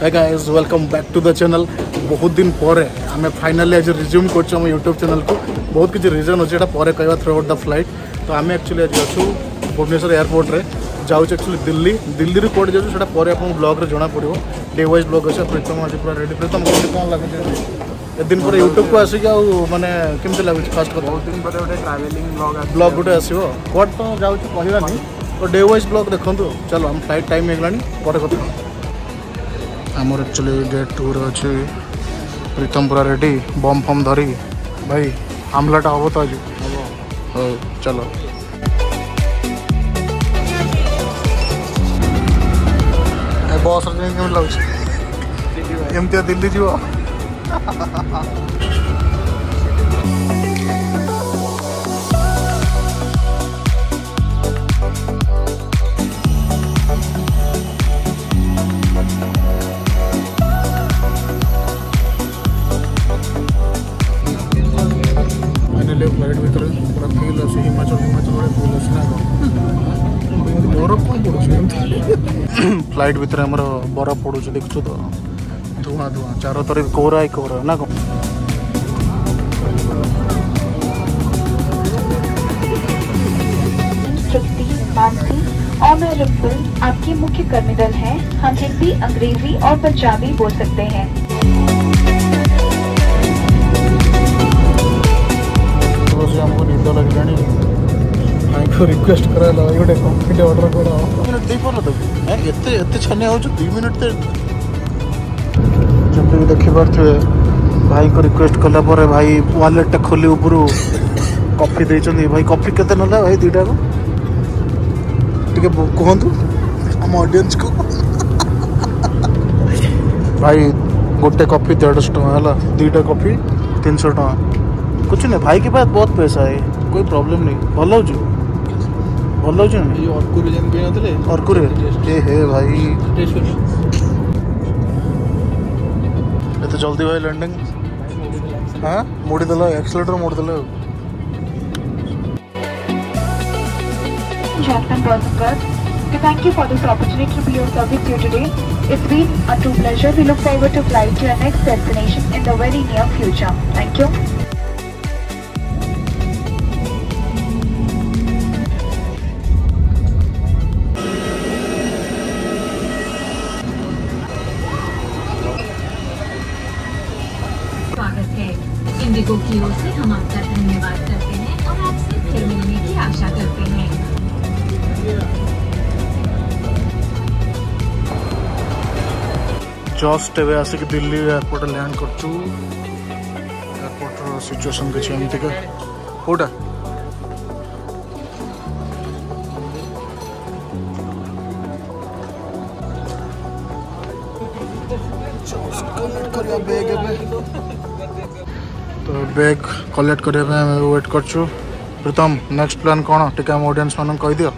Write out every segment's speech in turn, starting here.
Hi guys welcome back to the channel. बहुत दिन पर आम फाइनाली आज रिज्यूम कर यूट्यूब चैनल को। बहुत किसी रीजन अच्छे पर कहवा थ्रू आउट द फ्लाइट। तो आम एक्चुअली आज अच्छू भुवनेश्वर एयरपोर्ट रे जाऊँ एक्चुअली दिल्ली दिल्ली कौट जाऊँ से आपको ब्लॉग रे जना पड़ो। डे वाइज ब्लॉग अच्छे। प्रीतम आज पूरा रेडी। प्रीतम कौन लगे ए दिन पर यूट्यूब को आसिक माने केमती लगुच फास्ट बहुत दिन पर गोटे ट्रैवलिंग ब्लॉग गोटे आसो कौट तो जाऊँ कहलानी तो डे वाइज ब्लॉग देखो। चलो हम फ्लाइट टाइम होगलानी पर कथा आमर एक्चुअली गेट टूर अच्छे। प्रीतम पूरा रेडी बम फम धरी भाई हमलाटा हम तो आज हो चलो बस लगे एमती दिल्ली जीव फ्लाइट भर पूरा फिल अच्छे हिमाचल फिल अच्छे बरफ कौन पड़ो फ्लाइट भितर आम बरफ पड़ू देखु तो धुआं धुआं चारों तरफ कोहरा ही कोहरा ना कौन। आपके मुख्य कर्मी दल हैं। हम हिंदी, अंग्रेजी और पंजाबी बोल सकते हैं। हमको निद लगे भाई को रिक्वेस्ट करा गोटे कॉफी ऑर्डर कर मिनट दे पार तक एत छानिया हो 2 मिनट जब भी देखिपे भाई को रिक्वेस्ट कला भाई वालेट खोली ऊपर कॉफी देते भाई। कॉफी केते ना भाई 2टा को टे कहतु आम ऑडियंस को भाई गोटे कॉफी 150 टका है 2टा कॉफी 300 टका। कुछ नहीं भाई के पास बहुत पैसा है कोई प्रॉब्लम नहीं। भल हे भाई तो जल्दी भाई लैंडिंग हाँ मोड़ी देल एक्सीलेटर मोड़ देल। Thank you for this opportunity to be of service to you today. It's been a true pleasure. We look forward to flying to your next destination in the very near future. Thank you. स्वागत है। Indigo की ओर से हम आपका धन्यवाद करते हैं और आपसे फिर मिलने की आशा करते हैं। जस्ट एवं आसिक दिल्ली एयरपोर्ट लैंड कर एयरपोर्ट सिचुएशन किसी एमती कौटा तो बैग कलेक्ट करने वेट कर। प्रीतम नेक्स्ट प्लान कौन टे ऑडियंस मान कह दियो।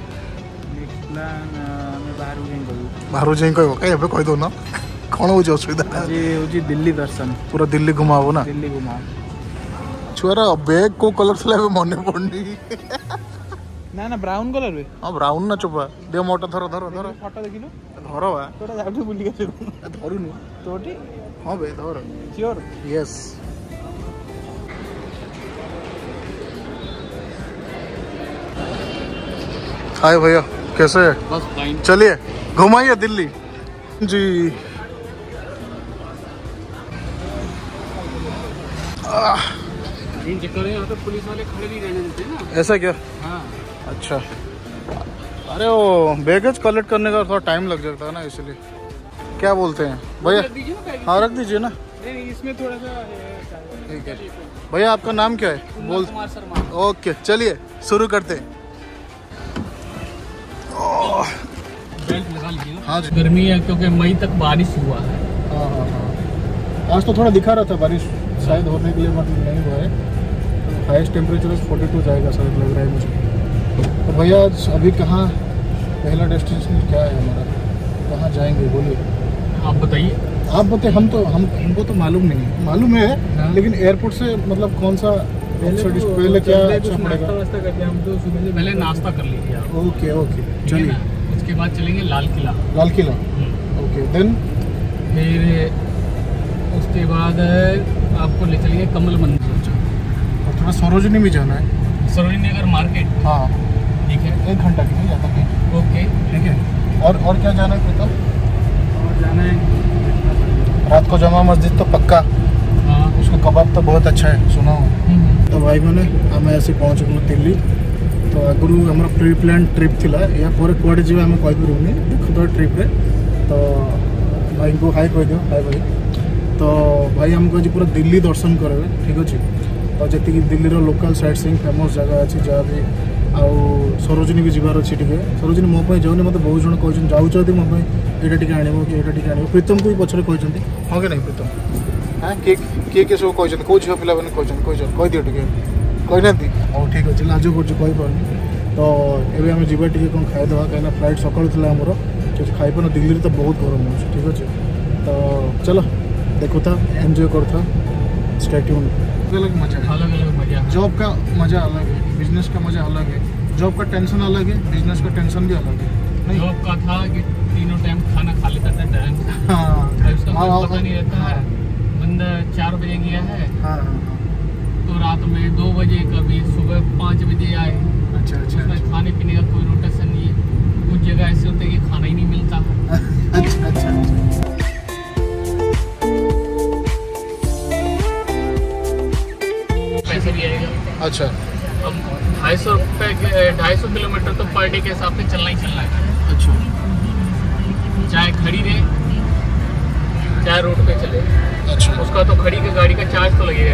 बाहर जाए कह कह दो ना कौन हो असुविधा दिल्ली दर्शन पूरा दिल्ली घुमाबो ना। दिल्ली घुमा छुआरा बैग को कलर थला मन पड़नी ना ब्राउन कलर रे। हाँ ब्राउन ना चुपा दे मोटा धर धर धर फोटो देखिलो धर बा तोरा जाबे बुली के धरुनी तोटी हाँ बे धर श्योर यस। हाय भैया कैसे है? बस फाइन। चलिए घुमाइए दिल्ली जी। इन चक्कर यहाँ तो पुलिस वाले खड़े नहीं रहने देते ना। ऐसा क्या? हाँ अच्छा अरे वो बैगेज कलेक्ट करने का थोड़ा टाइम लग जाता है ना इसलिए। क्या बोलते हैं भैया? हाँ रख दीजिए ना। इसमें थोड़ा सा ठीक है भैया आपका नाम क्या है? बोल शर्मा। ओके चलिए शुरू करते हैं। बेल्ट लगा लीजिए। हाँ जी गर्मी है क्योंकि मई तक बारिश हुआ है। हाँ हाँ हाँ आज तो थोड़ा दिखा रहा था बारिश शायद होने के लिए मतलब नहीं हुआ है। हाईएस्ट टेम्परेचर 42 जाएगा शायद लग रहा है मुझे। तो भैया अभी कहाँ पहला डेस्टिनेशन क्या है हमारा? कहाँ जाएंगे बोलिए आप बताइए। आप बताइए। हमको तो मालूम नहीं है। मालूम है लेकिन एयरपोर्ट से मतलब कौन सा पहले क्या अच्छा पड़ेगा? नाश्ता करके हम तो सुबह से पहले नाश्ता कर लीजिए आप। ओके ओके चलिए। उसके बाद चलेंगे लाल किला। लाल किला ओके देन फिर उसके बाद आपको ले चलेंगे कमल मंदिर। और थोड़ा सरोजनी भी जाना है। सरोजनी नगर मार्केट। हाँ ठीक है, 1 घंटा की नहीं ज़्यादा की। ओके। ठीक है। और क्या जाना है प्रीतम? और जाना है रात को जमा मस्जिद तो पक्का। हाँ। उसका कबाब तो बहुत अच्छा है सुना हूँ। तो भाई मैंने आम आसी पहुँच गलु दिल्ली। तो आगु आम प्री प्लान ट्रिप थिला या पर कुआडे जी आम कहीपरूनी देखो तो ट्रिप रे। तो भाई को हाई कह दियो। हाई भाई। तो भाई हमको आज पूरा दिल्ली दर्शन करेंगे। ठीक अच्छे। तो जी Delhi local sightseeing famous जगह अच्छी जहाँ भी आउ सरोजनी भी जबार अच्छी। टे सरोजनी मो जाऊनी मत बहुत जन कहते जाऊँ मो यहाँ टी आण कि यहाँ टी आण प्रीतम को भी पचर कहते हाँ कि नहीं प्रीतम? हाँ किए सब कहते कौ झील पिला मैंने कहते कह दियो टे कहना हाँ ठीक अच्छे लाज कर। तो ये आम जा टे कौन खाईदे कहीं फ्लाइट सकाल थी आमर खाईपार दिल्ली तो बहुत गरम हो। ठीक अच्छे। तो चलो देखो था एंजॉय करता स्टे ट्यून। अलग मजा है। अलग अलग मजा। जॉब का मजा अलग है, बिजनेस का मजा अलग है। जॉब का टेंशन अलग है, बिजनेस का टेंशन भी अलग है। नहीं जॉब का था कि तीनों टाइम खाना खा लेता था टाइम। हाँ उसका कोई पता नहीं रहता है। बंदा 4 बजे गया है हाँ तो रात में 2 बजे, कभी सुबह 5 बजे आए। अच्छा अच्छा उसमें खाने पीने का कोई रोटेशन नहीं है। कुछ जगह ऐसे होते हैं कि खाना ही नहीं मिलता। अच्छा अच्छा। पैसे भी आएगा। अच्छा अब 250 किलोमीटर तो पर डे के हिसाब से चलना ही चलना है। अच्छा चाहे खड़ी रहे चाहे रोड पे चले, अच्छा। उसका तो खड़ी की गाड़ी का चार्ज तो लगेगा।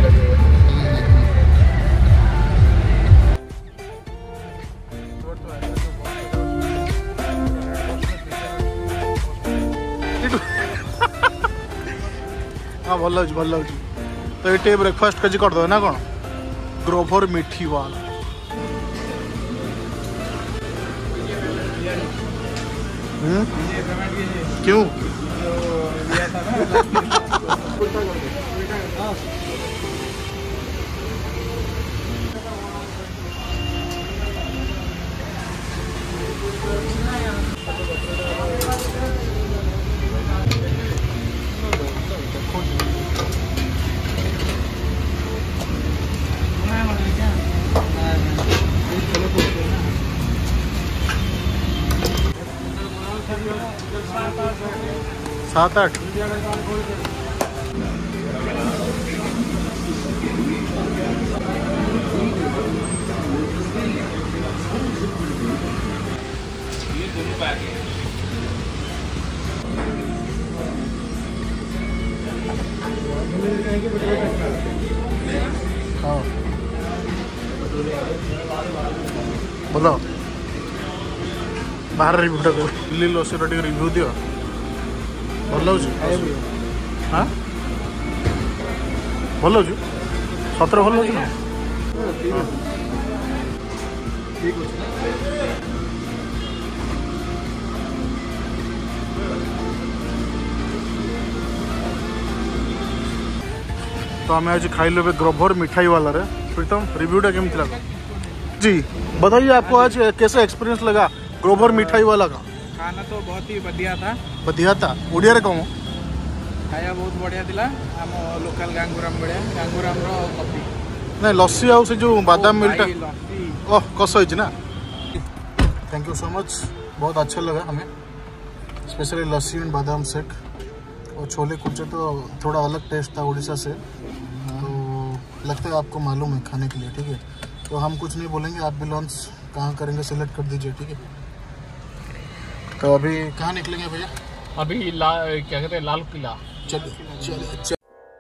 हाँ भल लगे भल लगे। तो ये ब्रेकफास्ट कजी कर दो ना कौन ग्रोभर मिठी वाला। क्यों? सात आठ। हाँ बोलो बाहर रिव्यूटा दो दिल्ली लस्सीर टे रिव्यू दियो भल लगे। हाँ भल लगे सतरे भल लगे ना। तो आम आज खाइलु ग्रोभर मिठाई वाला रे। प्रीतम रिव्यूटा केमती लगा जी बताइए, आपको आज कैसा एक्सपीरियंस लगा ग्रोभर मिठाई वाला का? खाना तो बहुत ही बढ़िया था। बढ़िया था ओडिया रे कम खाया बहुत बढ़िया थिला। आम लोकल गांगुराम बढ़िया गांगुराम रो कॉफी नहीं लस्सी आउ से जो बादाम मिलता लस्सी ओह कस होइछ ना। थैंक यू सो मच बहुत अच्छा लगा हमें स्पेशली लस्सी एंड बादाम शेक और छोले कुलचे तो थोड़ा अलग टेस्ट था उड़ीसा से। तो लगता है आपको मालूम है खाने के लिए। ठीक है तो हम कुछ नहीं बोलेंगे, आप भी लॉन्च कहाँ करेंगे सिलेक्ट कर दीजिए। ठीक है तो अभी कहाँ निकलेंगे भैया? अभी क्या कहते हैं लाल किला। चलिए चलिए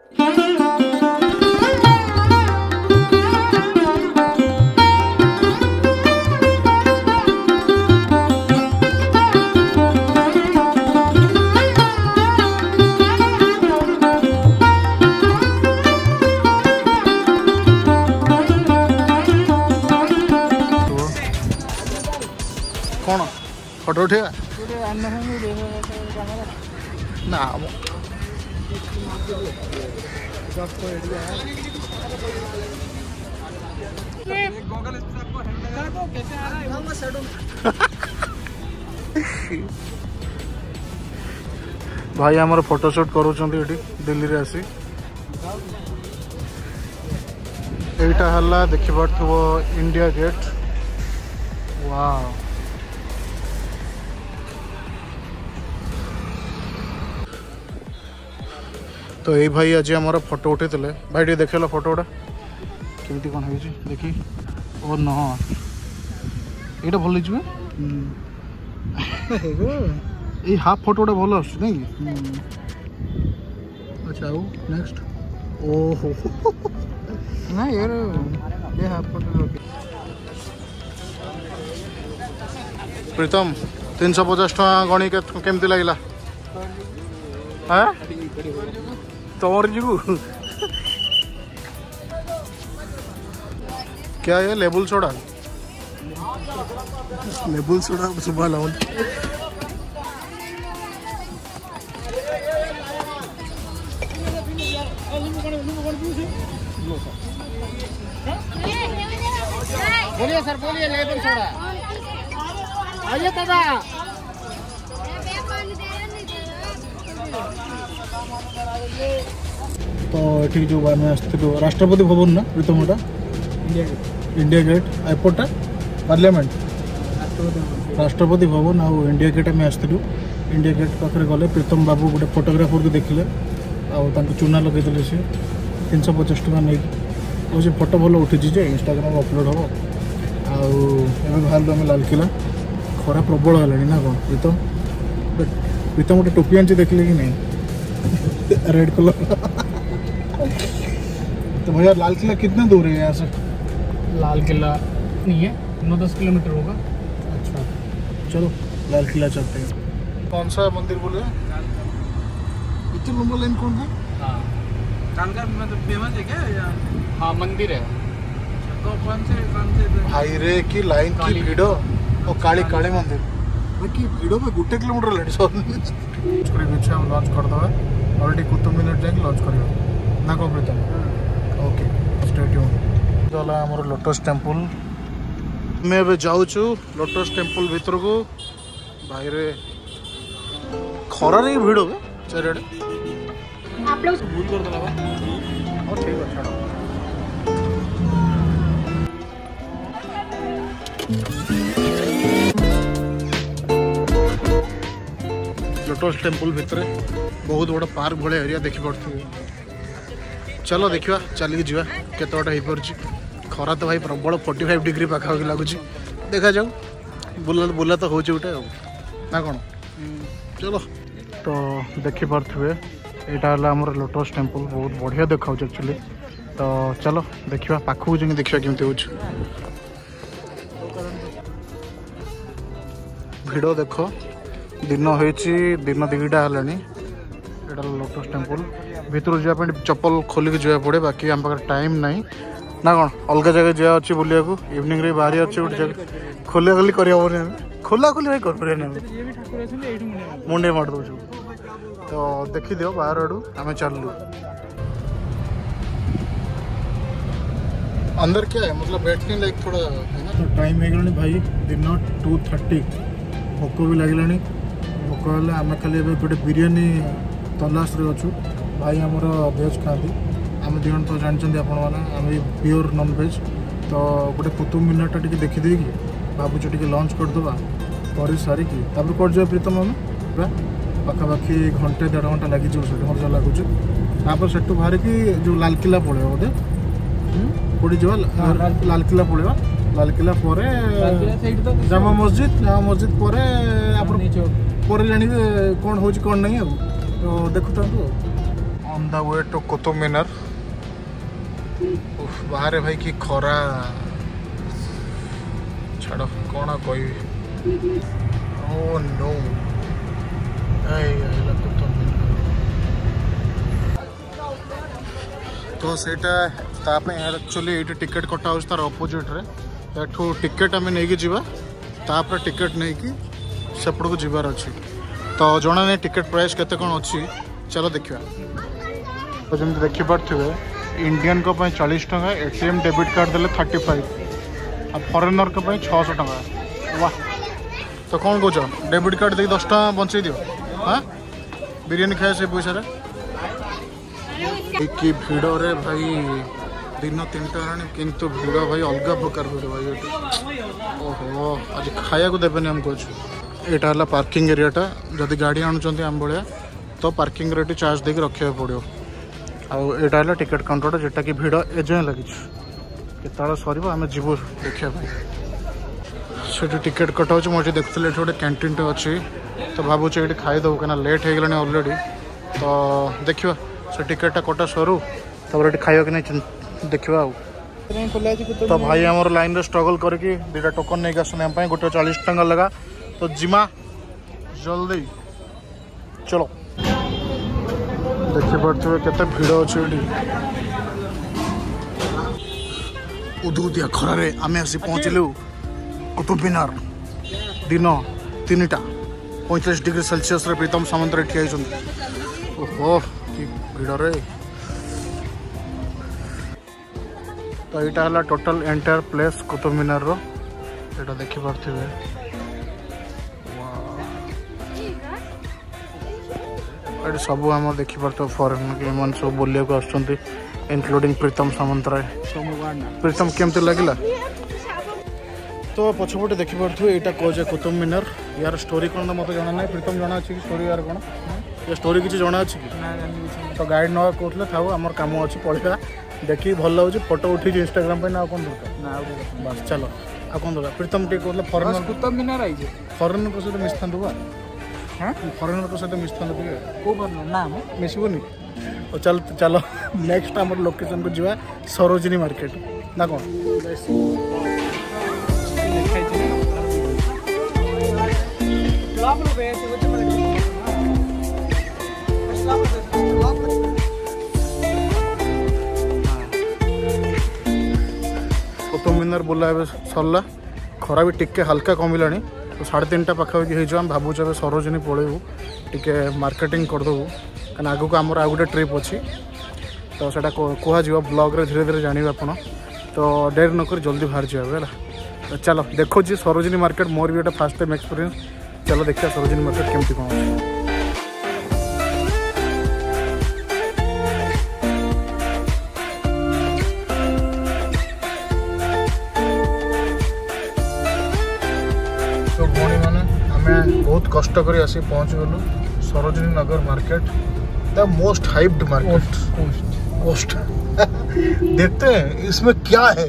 कौन फोटो उठेगा ना गूगल आपको हैंडल दो कैसे आ रहा है भाई आमर फोटोशूट करूछंती एठी दिल्ली रे आसी एटा हल्ला देखि पारथबो इंडिया गेट वाओ तो ये भाई आज आमर फोटो उठे भाई टे देखेला फोटोटा केमती कौन हो देखी ओ न ये भल लगे ये हाफ फोटोटा भल आस नहीं अच्छा आउ नेक्स्ट ओहो ना यार ये हाफ फोटो प्रीतम 350 टका गणी केमती लगला हाँ तमर जीवु क्या है लेबुल सोडा सुबह लाउन बोलिए सर बोलिए लेबुल सोडा आइए दादा तो ये जो आम आसलु राष्ट्रपति भवन ना प्रीतमटा इंडिया गेट एयरपोर्टा पार्लियामेंट राष्ट्रपति भवन आ इंडिया गेट आम आसलु इंडिया गेट पाखे गले प्रीतम बाबू गोटे फोटोग्राफर को देखिले चूना लगे सी 350 टका नहीं वो फोटो भल उठी जे इंस्टाग्राम अपलोड हम आए आम लालकिला खरा प्रबल है ना कौन प्रीतम प्रीतम गोटे टोपी आनी देखिले कि नहीं रेड कलर तो भैया लाल किला कितना दूर है यहाँ से लाल किला नहीं है 9-10 किलोमीटर होगा। अच्छा चलो लाल किला चलते हैं। कौन सा मंदिर बोले इतने लंबा लाइन कौन है? हाँ कानका मतलब फेमस है क्या? हाँ मंदिर है। तो कौन से भाई रे की लाइन की भीड़ और काली काली मंदिर की भीड़ में गोटे किलोमीटर लाइन सब हम लॉन्च कर दे ऑलरेडी कुतुब मीनार जाके लॉन्च कर ना कौन प्रीतम ओके स्टे ट्यून गला हमर लोटस टेम्पल मैं अब जाऊँ लोटस टेम्पल भीतर को भाई रे खरा रे भीड़ हो चारिड़े आप लोग भूल कर दला और ठीक है छाड़ो लोटस टेम्पल भितर बहुत बड़ा पार्क भाई एरिया देखी पड़े चलो देखा चलिए जावा केत बाटा हो खरा तो भाई प्रबल 45 डिग्री पाखापाखि लगुच देखा जाऊ बुला बुला तो होचे गोटे ना कौन चलो तो देखी पारे यहाँ आमर लोटस टेम्पल बहुत बढ़िया देखा एक्चुअली तो चलो देखा पाखक जाए देखा केमती हो भिड़ देख दिन हो दिन 2टा है लोटस टेम्पल भीतर जावाई चप्पल खोलिक जावा पड़े बाकी आम पाखे टाइम ना ना कौन अलग जगह जा अच्छी बुलिया इवनिंग रे बाहरी अच्छे गोटे जगह खोला खोली कर खोला खोली भाई कर मुंडे मार दौ तो देखी दियो बाहर आड़ू आम चलू अंदर क्या है मतलब बैठने लायक थोड़ा है ना तो टाइम हो गला भाई दिन 2:30 भोक भी लगे भोक है आम खाली गोटे बिरियानी तलाश रे अच्छु भाई आमर भेज खाती आम दिजन तो जानते आपण मैंने प्योर नॉन वेज तो गोटे कुतुब मीनार टी देखीदे कि भावुँ टी लंच करदे कर सारिकी कौट जाए प्रीतम आम पूरा पाखापाखि घंटे 1.5 घंटा लगी मजा लगुच से बाहर की जो लालकिला पड़े बोधे कौटी जा लालकिला पड़ेगा लालकिला पर जामा मस्जिद पर जानिए कौन हो कौन नहीं तो देखुता on the way to Qutub Minar बाहर भाई कि खरा छाड़ कौन कह ओ नो कुतुब मीनार तो सेटा एक्चुअली ये टिकेट कटा हो तार अपोजिट रे एठू टिकेट आम नहीं जावा तापर टिकेट नहीं कि सेपट को जीवार अच्छी तो जना नहीं टिकेट प्राइस केते कौन अच्छी चलो देखा तो जमी देखिपे इंडियन को 40 टका एटीएम डेबिट कार्ड देले 35 आ फॉरेनर को 600 टका वाह तो कौन कौच डेबिट कार्ड दे 10 टका बंचे दियो हाँ बिरियानी खाए से पैसा कि भिड़ रे भाई दिन 3टा हेलानी किंतु भिड़ भाई अलग प्रकार भिड़ भाई ये ओहो आज खाया को देबेनि हमको अच्छे यहाँ है पार्किंग एरियाटा जदि गाड़ी आणुंट आम भाया तो पार्किंग रे चार्ज देके रखा पड़ो आटा है टिकेट काउंटर जोटा कि भिड़ एजाएं लगी केतला सर आम जीवु देखा से टिकेट कटा हो मुझे देखुली गोटे कैंटीन टे अच्छी तो भावुँ ये खाईदेव कहीं लेट हो गला अलरेडी तो देखा से टिकेटा कटा सरू तब खाइबा कि नहीं देखा तो भाई आमर लाइन रे स्ट्रगल करके 2टा टोकन नहीं आसने गोटे 40 टंका लगा तो जिमा जल्दी चलो देखिपे केते भिड़ अच्छे उदुदिया खरारे आम आसी पहुँचलु कुतुब मीनार दिन 3टा 45 डिग्री सेल्सियस रे प्रीतम सामंत ठिया ओहो कि भिड़ रे तो यहाँ है total entire place Qutub Minar रो ये देखिपे ये सब आम देखिपे फॉरेन के सब बुलिया को आसुँच इंक्लूडिंग प्रीतम सामंतराय प्रीतम केमती लगिला तो पछपटे देखिपे यहाँ कहे कुतुब मीनार यार स्टोरी कौन मत जाना ना प्रीतम जाना अच्छी स्टोरी यार कौन ये स्टोरी किसी जाना अच्छी तो गाइड ना कहते था आमर कम अच्छी पढ़ा देखिए भल लगे फोटो उठी इंस्टाग्राम पे ना कौन दरकार ना बस चलो आ कौन दरकार प्रीतम टे कहते फॉरेनर कुतुब मीनार आई फॉरेनर को सहित मिशा हाँ फॉरेनर को सहित मिशा ना मिसबुनि चल चलो नेक्स्ट आम लोकेशन को जावा सरोजिनी मार्केट ना कौन कुतुब मीनार बुला सरला खरा भी टिके हल्का कमिला तो 3:30 पाखापाखि हो भावुँ ए सरोजिनी पलैबू टे मार्केटिंग करदेबू कहीं आगू को आमर आ गए ट्रिप अच्छी तो सेटा कह ब्लॉग रे धीरे धीरे जानिबे आपण तो डेरी नक जल्दी बाहर जाए तो चलो देखो जी सरोजिनी मार्केट मोर भी गोटे फास्ट टाइम एक्सपीरियंस चलो देखिए सरोजिनी मार्केट केमती कौन तो भौणी मैंने आम बहुत कष्ट कर आसी पहुँच गलु Sarojini Nagar market the most hyped market cost देखते हैं इसमें क्या है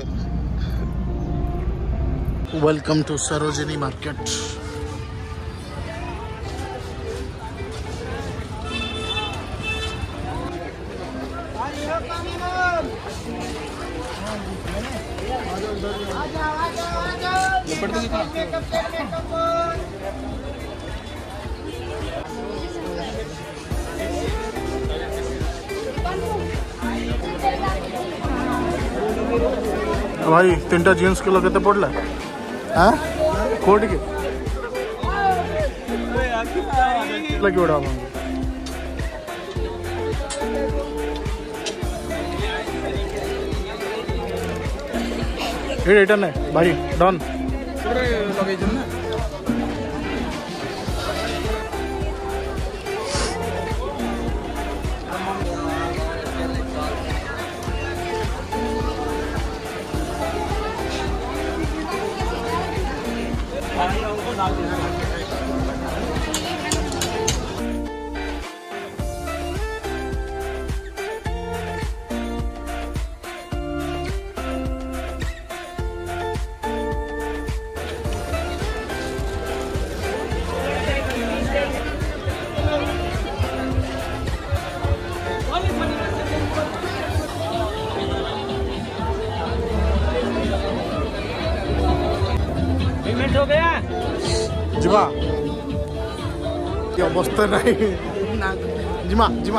वेलकम टू सरोजिनी मार्केट भाई 3टा जीन्स किलो केते पड़ला हाँ कोट के लगे उड़ा ये रिटर्न है भाई डन लगे ना हो गया जिमा ये अवस्था नहीं जिमा जिमा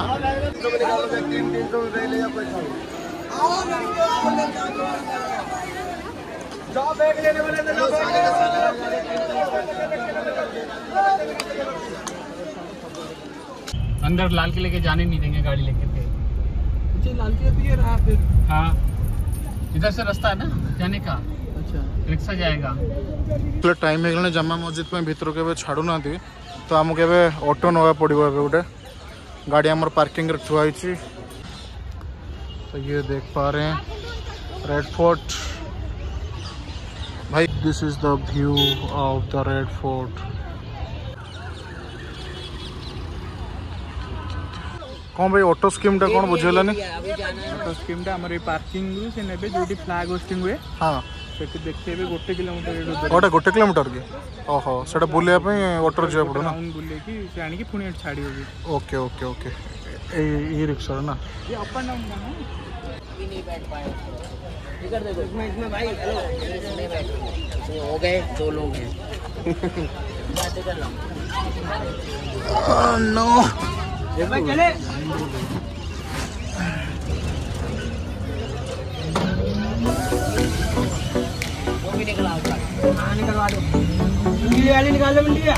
अंदर लाल किले के जाने नहीं देंगे गाड़ी लेके थे लाल किले दिए रहा फिर हाँ इधर से रास्ता है ना जाने का अच्छा रिक्शा जाएगा टाइम हो जमा मस्जिद में भीतर के छाड़ू ना तो आमको ऑटो नवा पड़ो गोटे गाड़ी हमारे पार्किंग रे थुआ होइछि। तो ये देख पा रहे हैं रेड फोर्ट भाई। This is the view of the red fort. कौन भाई ऑटो स्कीम टा कौन बुझेलानी? ऑटो स्कीम टा हमर पार्किंग रु से नेबे जोटी फ्लैग होस्टिंग हुए हाँ सेठी देखिबे 1 किलोमीटर गोटे 1 किलोमीटर के ओहो सेटा बुलिया पे ऑटो जे पड़ो ना टाउन बुले की से आनी की पुणी छाड़ी होगी। ओके ओके ओके ये रिक्शा ना ये अप एंड डाउन का ना भी नहीं बैठ पाए इधर देखो इसमें भाई हेलो नहीं बैठ हो गए 2 लोग हैं बातें कर लो नो भाई चले वो भी निकला होगा। हाँ निकलवा दो ये वाली निकाल लो मिलिया।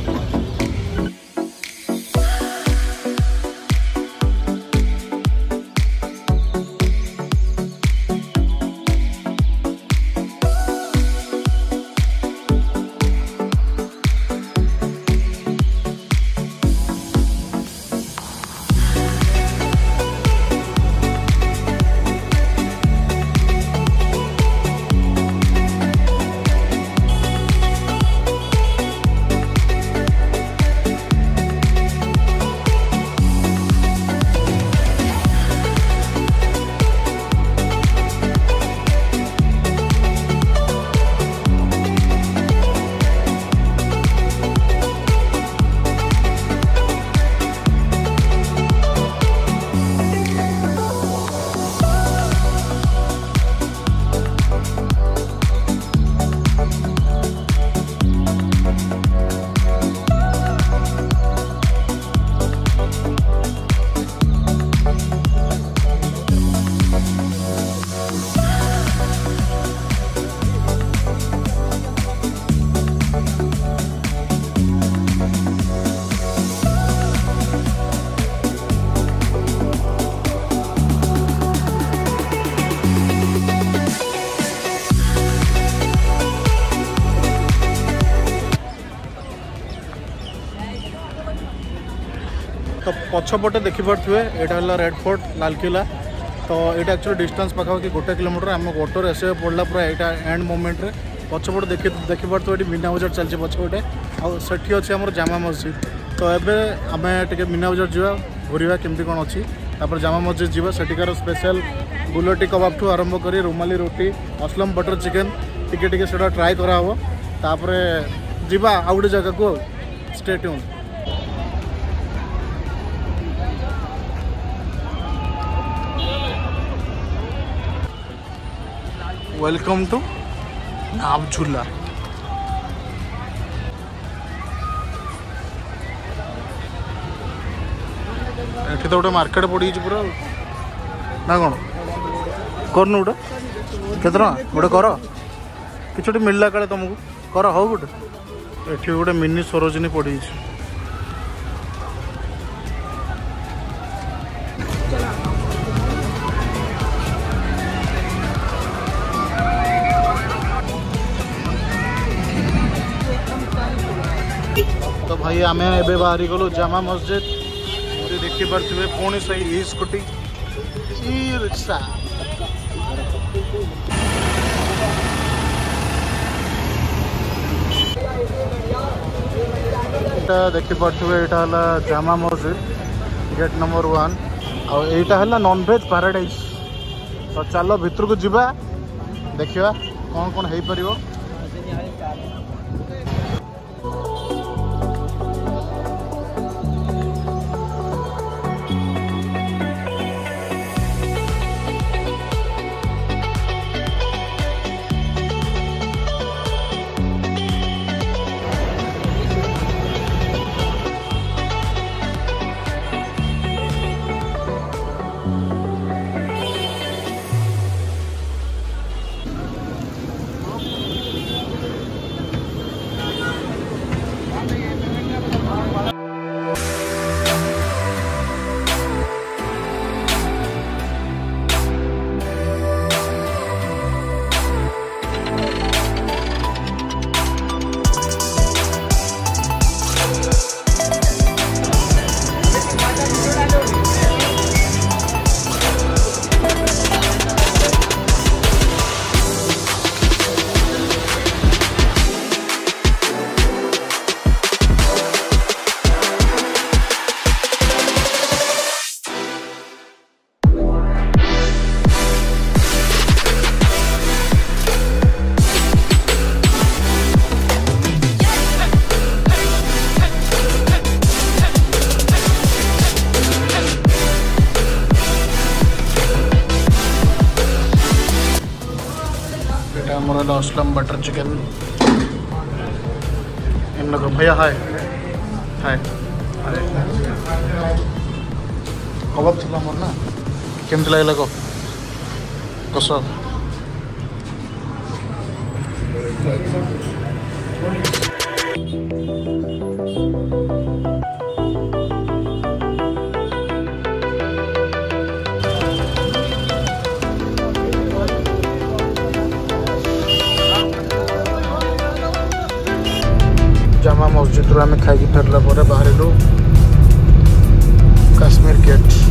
तो पछपटे देखिपे यहाँ रेड फोर्ट लाल किला। तो ये एक्चुअली डिस्टेंस पाखापाखि 1 किलोमीटर आम ऑटोरे आसवा पड़ा पूरा यहाँ एंड मोमेंट रे पछपटे देखिपे मीना बजार चलती पछपटे आठी अच्छे आम जामा मस्जिद। तो ये आम टे मीना बजार जावा घूरवा केमती कौन अच्छी जामा मस्जिद जावा सेठिकार स्पेशल गुलटी कबाब ठू आरंभ कर रुमाली रोटी असलम बटर चिकेन टिके से ट्राए कराव तापर जावा आउ गोटे जगह को स्टे ट्यून। वेलकम टू नावझुला। एठी तो गोटे मार्केट पड़ी पूरा ना कौन करनु गोटे केते गोटे कर कि मिलला काले तुमको कर हो गोटे एठी गोटे मिनी सरोजिनी पड़ी। तो भाई आम ए बाहरी गलु जामा मस्जिद देखी पारे पुणी से ई स्कूटी ई रिक्शा देखी पारे यहाँ जामा मस्जिद गेट नंबर 1 आईटा है नॉनवेज पैराडाइज। तो चलो भितर को जीवा देखा कौन कौन हो पार। असलम बटर चिकन इन लोग भैया हाय हाय कबाब थी मोर ना केमती लगे को कस जामा मस्जिद रू आम खाई फेरला बाहर काश्मीर गेट